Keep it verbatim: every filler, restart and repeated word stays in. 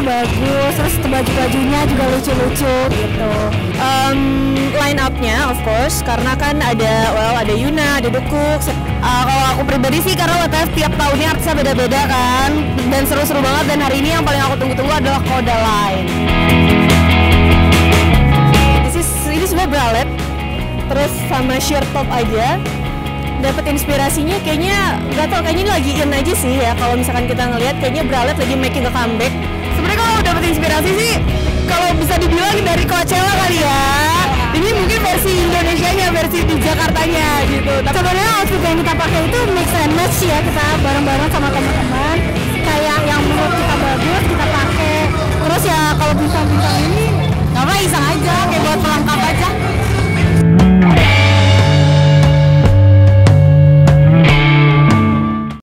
bagus, terus baju-bajunya juga lucu-lucu gitu. Um, line up-nya of course, karena kan ada well ada Yuna, ada The Cooks. Uh, kalau aku pribadi sih karena W T F tiap tahunnya artisnya beda-beda kan, dan seru-seru banget. Dan hari ini yang paling aku tunggu-tunggu adalah Coda Line. This is, ini sebenarnya bralette, terus sama shirt top aja. Dapat inspirasinya kayaknya nggak tau, kayaknya ini lagi in aja sih ya. Kalau misalkan kita ngelihat kayaknya bralette lagi making a comeback. Sebenarnya kalau dapat inspirasi sih kalau bisa dibilang dari Coachella kali ya. Ini mungkin versi Indonesianya, versi di Jakartanya gitu. Sebenarnya outfit yang kita pakai itu mix and match ya, kita bareng-bareng sama teman-teman. Kayak yang menurut kita bagus kita pakai. Terus ya kalau bintang-bintang ini apa iseng